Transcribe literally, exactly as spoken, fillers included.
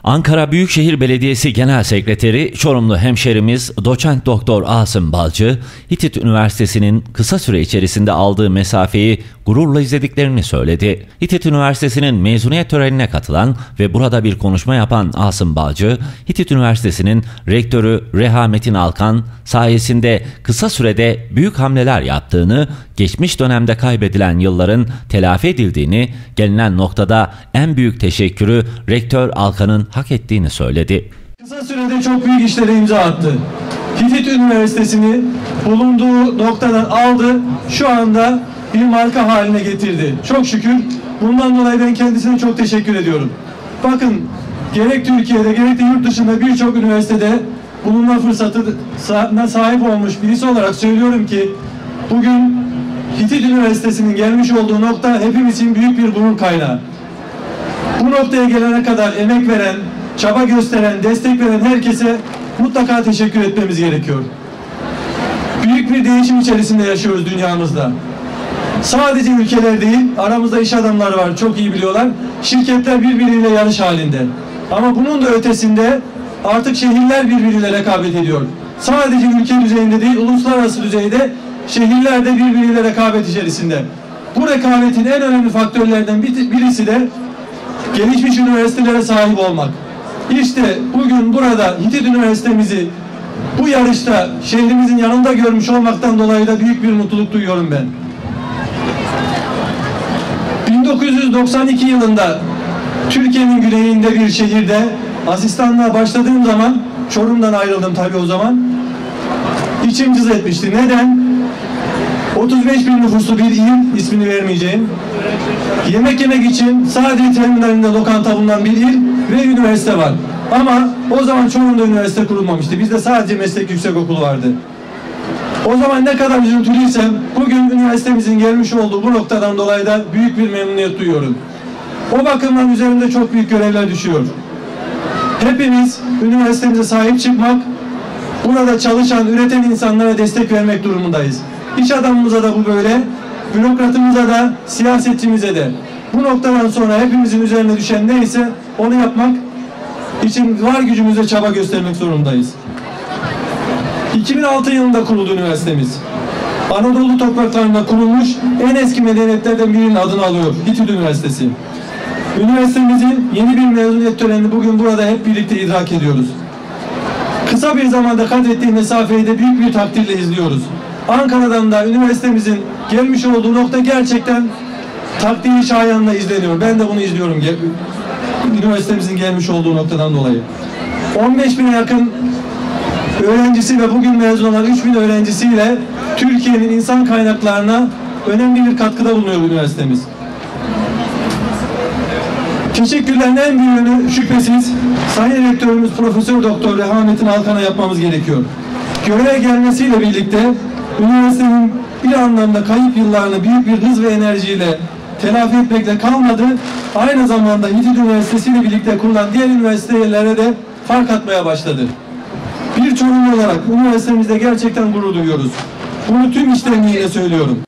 Ankara Büyükşehir Belediyesi Genel Sekreteri Çorumlu hemşerimiz Doçent Doktor Asım Balcı, Hitit Üniversitesi'nin kısa süre içerisinde aldığı mesafeyi gururla izlediklerini söyledi. Hitit Üniversitesi'nin mezuniyet törenine katılan ve burada bir konuşma yapan Asım Balcı, Hitit Üniversitesi'nin rektörü Reha Metin Alkan sayesinde kısa sürede büyük hamleler yaptığını, geçmiş dönemde kaybedilen yılların telafi edildiğini, gelinen noktada en büyük teşekkürü rektör Alkan'ın hak ettiğini söyledi. Kısa sürede çok büyük işlere imza attı. Hitit Üniversitesi'ni bulunduğu noktadan aldı, şu anda bir marka haline getirdi. Çok şükür. Bundan dolayı ben kendisine çok teşekkür ediyorum. Bakın, gerek Türkiye'de gerek de yurt dışında birçok üniversitede bulunma fırsatına sahip olmuş birisi olarak söylüyorum ki bugün Hitit Üniversitesi'nin gelmiş olduğu nokta hepimiz için büyük bir gurur kaynağı. Bu noktaya gelene kadar emek veren, çaba gösteren, destek veren herkese mutlaka teşekkür etmemiz gerekiyor. Büyük bir değişim içerisinde yaşıyoruz dünyamızda. Sadece ülkeler değil, aramızda iş adamları var, çok iyi biliyorlar. Şirketler birbiriyle yarış halinde. Ama bunun da ötesinde artık şehirler birbiriyle rekabet ediyor. Sadece ülke düzeyinde değil, uluslararası düzeyde şehirler de birbiriyle rekabet içerisinde. Bu rekabetin en önemli faktörlerden birisi de gelişmiş üniversitelere sahip olmak. İşte bugün burada Hitit Üniversitemizi bu yarışta şehrimizin yanında görmüş olmaktan dolayı da büyük bir mutluluk duyuyorum ben. bin dokuz yüz doksan iki yılında Türkiye'nin güneyinde bir şehirde asistanlığa başladığım zaman, Çorum'dan ayrıldım tabii o zaman, içim cız etmişti. Neden? otuz beş bin nüfuslu bir il, ismini vermeyeceğim. Yemek yemek için sadece terminalinde lokanta bulunan bir il ve üniversite var. Ama o zaman Çorum'da üniversite kurulmamıştı. Bizde sadece meslek yüksekokulu vardı. O zaman ne kadar üzüntülüysem bugün üniversitemizin gelmiş olduğu bu noktadan dolayı da büyük bir memnuniyet duyuyorum. O bakımdan üzerinde çok büyük görevler düşüyor. Hepimiz üniversitemize sahip çıkmak, burada çalışan, üreten insanlara destek vermek durumundayız. İş adamımıza da bu böyle, bürokratımıza da, siyasetçimize de. Bu noktadan sonra hepimizin üzerine düşen neyse onu yapmak için var gücümüzle çaba göstermek zorundayız. iki bin altı yılında kuruldu üniversitemiz. Anadolu topraklarında kurulmuş en eski medeniyetlerden birinin adını alıyor, Hitit Üniversitesi. Üniversitemizin yeni bir mezuniyet törenini bugün burada hep birlikte idrak ediyoruz. Kısa bir zamanda kat ettiği mesafeyi de büyük bir takdirle izliyoruz. Ankara'dan da üniversitemizin gelmiş olduğu nokta gerçekten takdiri şayanla izleniyor. Ben de bunu izliyorum. Üniversitemizin gelmiş olduğu noktadan dolayı. on beş bine yakın öğrencisi ve bugün mezun olan üç bin öğrencisiyle Türkiye'nin insan kaynaklarına önemli bir katkıda bulunuyor üniversitemiz. Teşekkürlerin en büyüğünü şüphesiz Sayın Rektörümüz Profesör Doktor Reha Metin Alkan'a yapmamız gerekiyor. Göreve gelmesiyle birlikte üniversitenin bir anlamda kayıp yıllarını büyük bir hız ve enerjiyle telafi etmekle kalmadı. Aynı zamanda Hitit Üniversitesi ile birlikte kurulan diğer üniversitelere de fark atmaya başladı. Bir Çorumlu olarak üniversitemizde gerçekten gurur duyuyoruz. Bunu tüm içtenliğiyle söylüyorum.